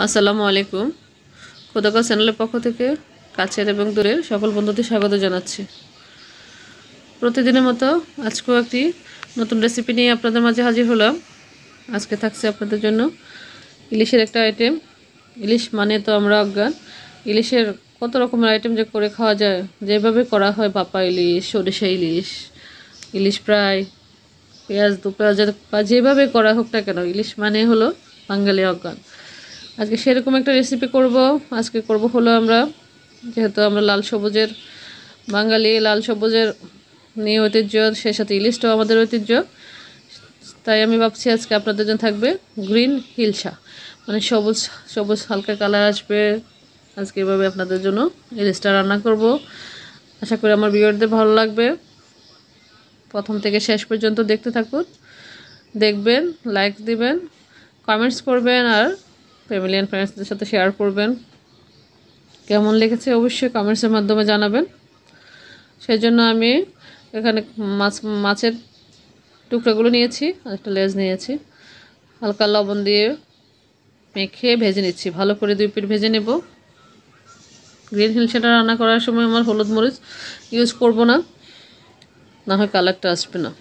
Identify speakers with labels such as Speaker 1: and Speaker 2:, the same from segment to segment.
Speaker 1: আসসালামু আলাইকুম। খোদাকা চ্যানেলের পক্ষ থেকে কাছের এবং দূরের সকল বন্ধুদের স্বাগত জানাচ্ছি। প্রতিদিনের মতো আজকেও একটি নতুন রেসিপি নিয়ে আপনাদের মাঝে হাজির হলাম। আজকে থাকছে আপনাদের জন্য ইলিশের একটা আইটেম। ইলিশ মানে তো আমরা অজ্ঞান, ইলিশের কত রকমের আইটেম যে করে খাওয়া যায়, যেভাবে করা হয় ভাপা ইলিশ, সরিষা ইলিশ, ইলিশ ফ্রাই, পেঁয়াজ দু পেঁয়াজের বা যেভাবে করা হোক না কেন, ইলিশ মানে হলো বাঙালি অজ্ঞান। আজকে সেরকম একটা রেসিপি করব। আজকে করব হলো আমরা, যেহেতু আমরা লাল সবুজের বাঙালি, লাল সবুজের নিয়ে ঐতিহ্য, সেই সাথে ইলিশটাও আমাদের ঐতিহ্য। তাই আমি ভাবছি আজকে আপনাদের জন্য থাকবে গ্রিন হিলসা, মানে সবুজ সবুজ হালকা কালার আসবে। আজকে এভাবে আপনাদের জন্য ইলিশটা রান্না করব। আশা করি আমার ভিউয়ারদের ভালো লাগবে। প্রথম থেকে শেষ পর্যন্ত দেখতে থাকুন, দেখবেন, লাইক দিবেন, কমেন্টস করবেন আর ফ্যামিলি অ্যান্ড ফ্রেন্ডসদের সাথে শেয়ার করবেন। কেমন লেগেছে অবশ্যই কমেন্টসের মাধ্যমে জানাবেন। সেই জন্য আমি এখানে মাছের টুকরাগুলো নিয়েছি, আর একটা লেজ নিয়েছি। হালকা লবণ দিয়ে মেখে ভেজে নিচ্ছি, ভালো করে 2 পিঠ ভেজে নেব। গ্রিন হিলসাটা রান্না করার সময় আমার হলুদ মরিচ ইউজ করব না, না হয় কালারটা আসবে না।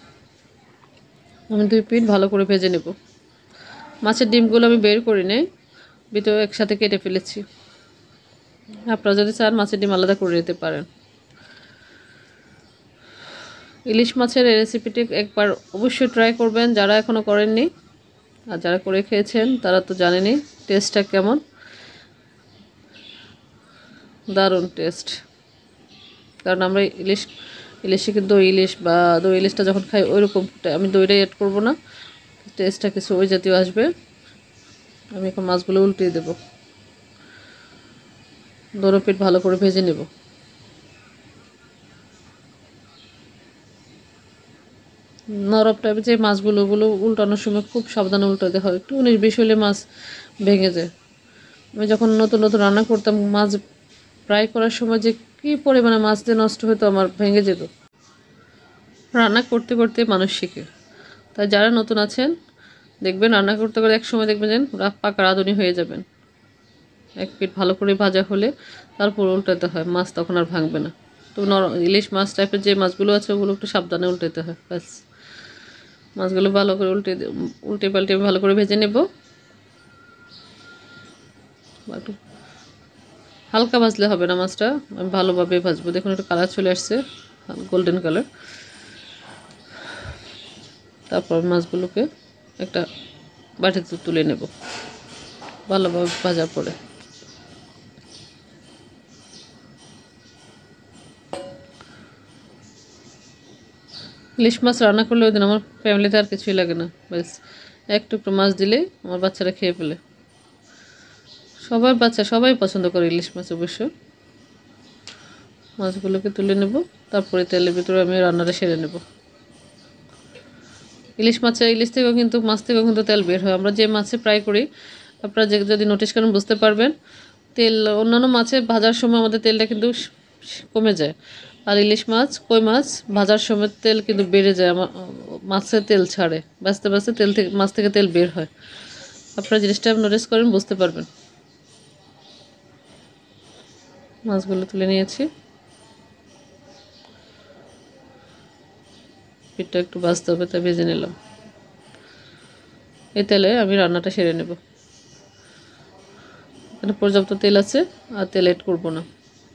Speaker 1: আমি 2 পিঠ ভালো করে ভেজে নেব। মাছের ডিমগুলো আমি বের করি নেই, ভিতরে একসাথে কেটে ফেলেছি। আপনারা যদি চান মাছের ডিম আলাদা করে নিতে পারেন। ইলিশ মাছের এই রেসিপিটি একবার অবশ্যই ট্রাই করবেন যারা এখনও করেননি, আর যারা করে খেয়েছেন তারা তো জানেনই টেস্টটা কেমন। দারুণ টেস্ট। কারণ আমরা ইলিশে কিন্তু দই ইলিশ বা দই ইলিশটা যখন খাই ওইরকম আমি দইটাই অ্যাড করবো না, টেস্টটা কিছু ওই জাতীয় আসবে। আমি এখন মাছগুলো উল্টিয়ে দেবো, দোনো পিঠ ভালো করে ভেজে নেব। নরম টাইপের যে মাছগুলো, ওগুলো উল্টানোর সময় খুব সাবধানে উল্টাতে হয়, একটু 19-20 হলে মাছ ভেঙে যায়। আমি যখন নতুন নতুন রান্না করতাম, মাছ ফ্রাই করার সময় যে কী পরিমাণে মাছ দিয়ে নষ্ট হতো, আমার ভেঙে যেত। রান্না করতে করতে মানুষ শিখে। তাই যারা নতুন আছেন দেখবেন রান্না করতে করে এক সময় দেখবেন যে পাকা রাঁধুনি হয়ে যাবেন। এক পিঠ ভালো করে ভাজা হলে তারপর উল্টাতে হয়, মাছ তখন আর ভাঙবে না। তো ইলিশ মাছ টাইপের যে মাছগুলো আছে ওগুলো একটু সাবধানে উল্টাতে হয়, ব্যাস। মাছগুলো ভালো করে উল্টে পাল্টে ভালো করে ভেজে নেব। একটু হালকা ভাজলে হবে না, মাছটা আমি ভালোভাবে ভাজবো। দেখুন একটু কালার চলে আসছে, গোল্ডেন কালার। তারপর মাছগুলোকে একটা বাটিতে তুলে নেব ভালোভাবে ভাজার পরে। ইলিশ মাছ রান্না করলে ওই দিন আমার ফ্যামিলিতে আর কিছুই লাগে না, ব্যাস একটু একটু মাছ দিলেই আমার বাচ্চারা খেয়ে ফেলে। সবাই পছন্দ করে ইলিশ মাছ অবশ্য। মাছগুলোকে তুলে নেব, তারপরে তেলের ভিতরে আমি রান্নাটা সেরে নেব। ইলিশ থেকেও কিন্তু মাছ থেকেও কিন্তু তেল বের হয়। আমরা যে মাছে ফ্রাই করি, আপনারা যদি নোটিস করেন বুঝতে পারবেন, তেল অন্যান্য মাছে ভাজার সময় আমাদের তেলটা কিন্তু কমে যায়, আর ইলিশ মাছ, কই মাছ ভাজার সময় তেল কিন্তু বেড়ে যায়। মাছের তেল ছাড়ে, বাঁচতে বাঁচতে তেল থেকে মাছ থেকে তেল বের হয়। আপনারা জিনিসটা নোটিস করেন বুঝতে পারবেন। মাছগুলো তুলে নিয়েছি, পিঠটা একটু ভাজতে হবে তাই ভেজে নিলাম। এই তেলে আমি রান্নাটা সেরে নেব। এখানে পর্যাপ্ত তেল আছে, আর তেল এড করবো না।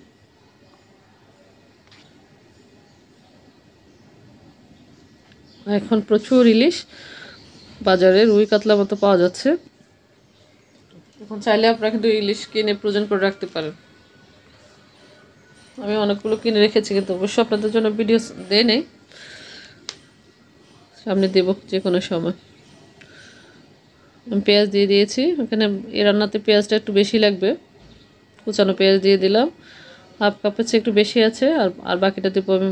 Speaker 1: এখন প্রচুর ইলিশ বাজারে রুই কাতলা মতো পাওয়া যাচ্ছে। এখন চাইলে আপনারা কিন্তু ইলিশ কিনে ফ্রোজেন করে রাখতে পারেন। আমি অনেকগুলো কিনে রেখেছি, কিন্তু অবশ্যই আপনাদের জন্য ভিডিও দেয় নেই, সামনে দেব যে কোনো সময়। আমি পেঁয়াজ দিয়ে দিয়েছি এখানে। এই রান্নাতে পেঁয়াজটা একটু বেশি লাগবে, কুচানো পেঁয়াজ দিয়ে দিলাম। হাফ কাপের চেয়ে একটু বেশি আছে, আর বাকিটা দেবো আমি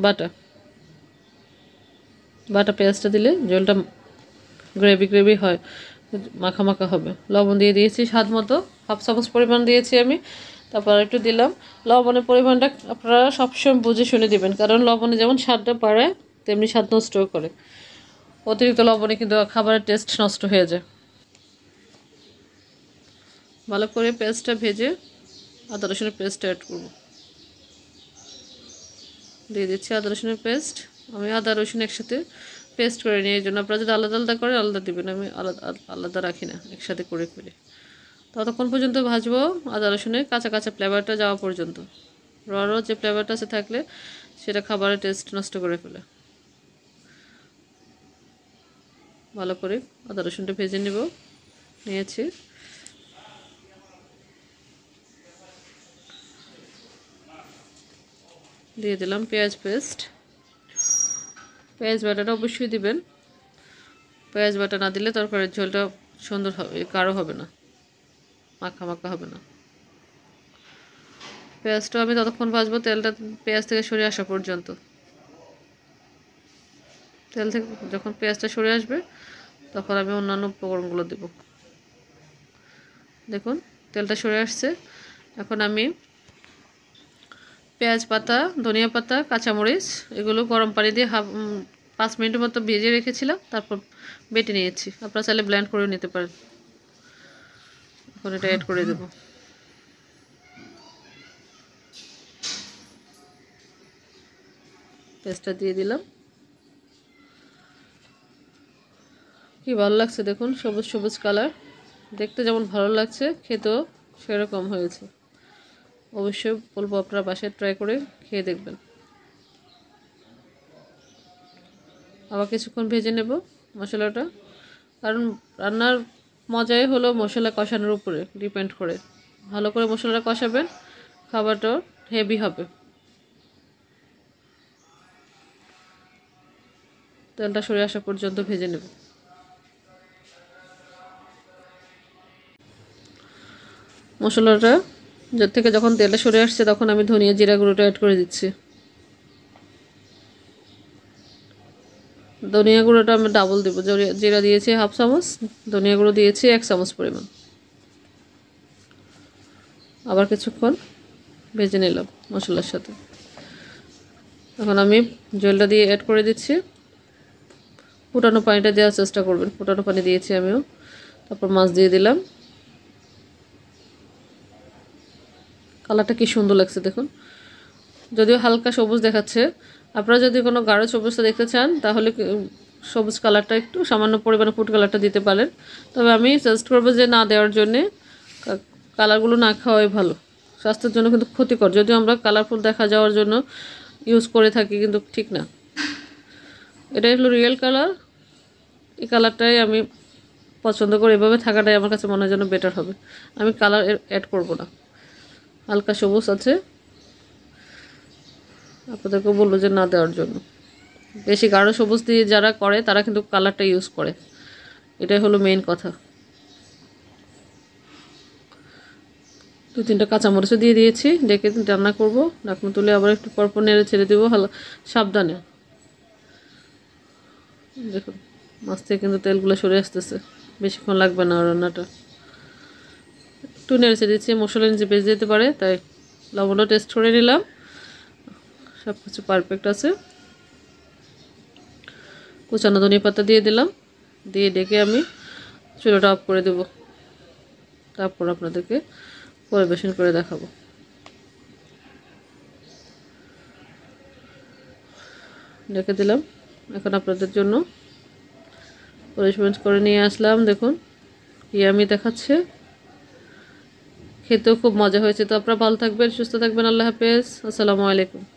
Speaker 1: বাটা পেঁয়াজটা দিলে ঝোলটা গ্রেভি হয়, মাখা মাখা হবে। লবণ দিয়ে দিয়েছি স্বাদ মতো, হাফ চামচ পরিমাণ দিয়েছি আমি। তারপর একটু দিলাম। লবণের পরিমাণটা আপনারা সবসময় বুঝে শুনে দিবেন, কারণ লবণে যেমন স্বাদটা বাড়ায় তেমনি স্বাদ নষ্টও করে। অতিরিক্ত লবণে কিন্তু খাবারের টেস্ট নষ্ট হয়ে যায়। ভালো করে পেস্টটা ভেজে আদা রসুনের পেস্ট অ্যাড করব। দিয়ে দিচ্ছি আদা রসুনের পেস্ট। আমি আদা রসুন একসাথে পেস্ট করে নিই, এই জন্য আপনারা যদি আলাদা আলাদা করেন আলাদা দেবেন, আমি আলাদা আলাদা রাখি না, একসাথে করে ফেলি। ততক্ষণ পর্যন্ত ভাজবো আদা রসুনের কাঁচা কাঁচা ফ্লেভারটা যাওয়া পর্যন্ত। র যে ফ্লেভারটা আছে থাকলে সেটা খাবারের টেস্ট নষ্ট করে ফেলে। ভালো করে আদা রসুনটা ভেজে নিয়েছি। দিয়ে দিলাম পেঁয়াজ পেস্ট। পেঁয়াজ বাটাটা অবশ্যই দিবেন, পেঁয়াজ বাটা না দিলে তরকারির ঝোলটা সুন্দর হবে, গাঢ় হবে না, মাখা মাখা হবে না। পেঁয়াজটা আমি ততক্ষণ ভাজবো তেলটা পেঁয়াজ থেকে সরে আসা পর্যন্ত। তেল থেকে যখন পেঁয়াজটা সরে আসবে তখন আমি অন্যান্য উপকরণগুলো দেব। দেখুন তেলটা সরে আসছে। এখন আমি পেঁয়াজ পাতা, ধনিয়া পাতা, কাঁচামরিচ এগুলো গরম পানি দিয়ে 5 মিনিটের মতো ভেজে রেখেছিলাম, তারপর বেটে নিয়েছি। আপনারা চাইলে ব্লেন্ড করে নিতে পারেন। এখন এটা অ্যাড করে দেব। পেস্টটা দিয়ে দিলাম। কি ভালো লাগছে দেখুন, সবুজ সবুজ কালার, দেখতে যেমন ভালো লাগছে খেতেও সেরকম হয়েছে। অবশ্যই বলবো আপনারা বাসায় ট্রাই করে খেয়ে দেখবেন। আবার কিছুক্ষণ ভেজে নেব মশলাটা, কারণ রান্নার মজাই হলো মশলা কষানোর উপরে ডিপেন্ড করে। ভালো করে মশলাটা কষাবেন, খাবারটাও হেভি হবে। তেলটা সরে আসা পর্যন্ত ভেজে নেব। মশলাটা থেকে যখন তেলটা সরে আসছে তখন আমি ধনিয়া জিরা গুঁড়োটা অ্যাড করে দিচ্ছি। ধনিয়া গুঁড়োটা আমি ডাবল দেবো, জিরা দিয়েছি 1/2 চামচ, ধনিয়া গুঁড়ো দিয়েছি 1 চামচ পরিমাণ। আবার কিছুক্ষণ ভেজে নিলাম মশলার সাথে। এখন আমি জলটা দিয়ে অ্যাড করে দিচ্ছি। ফুটানো পানিটা দেওয়ার চেষ্টা করবেন, ফুটানো পানি দিয়েছি আমিও। তারপর মাছ দিয়ে দিলাম। কালারটা কি সুন্দর লাগছে দেখুন, যদিও হালকা সবুজ দেখাচ্ছে। আপনারা যদি কোনো গাঢ় সবুজটা দেখতে চান তাহলে সবুজ কালারটা একটু সামান্য পরিমাণে ফুড কালারটা দিতে পারেন। তবে আমি সাজেস্ট করবো যে না দেওয়ার জন্যে, কালারগুলো না খাওয়াই ভালো, স্বাস্থ্যের জন্য কিন্তু ক্ষতিকর। যদিও আমরা কালারফুল দেখা যাওয়ার জন্য ইউজ করে থাকি, কিন্তু ঠিক না। এটাই হলো রিয়েল কালার। এই কালারটাই আমি পছন্দ করি, এভাবে থাকাটাই আমার কাছে মনে হয় যেন বেটার হবে। আমি কালার অ্যাড করব না, হালকা সবুজ আছে, আপনাদেরকে বলবো যে না দেওয়ার জন্য। বেশি গাঢ় সবুজ দিয়ে যারা করে তারা কিন্তু কালারটা ইউজ করে, এটাই হলো মেইন কথা। 2-3টা কাঁচামরিচও দিয়ে দিয়েছি। ডেকে রান্না করব, ঢাকনা তুলে আবার একটু পরপর নেড়ে ছেড়ে দেবো সাবধানে। দেখুন মাছ থেকে কিন্তু তেলগুলো সরে আসতেছে, বেশিক্ষণ লাগবে না রান্নাটা। একটু নেড়ে ছেড়ে দিচ্ছি, মশলা নিচে বেজে যেতে পারে, তাই লবণটা টেস্ট করে নিলাম। সব কিছু পারফেক্ট আছে। কুচানো ধনিয়া পাতা দিয়ে দিলাম, দিয়ে ডেকে আমি চুলাটা অফ করে দেব। তারপর আপনাদেরকে পরিবেশন করে দেখাবো। ডেকে দিলাম, এখন আপনাদের জন্য পরিবেশন করে নিয়ে আসলাম। দেখুন ইয়ামি দেখাচ্ছে, খেতেও খুব মজা হয়েছে। তো আপনারা ভালো থাকবেন, সুস্থ থাকবেন। আল্লাহ হাফেজ, আসসালামু আলাইকুম।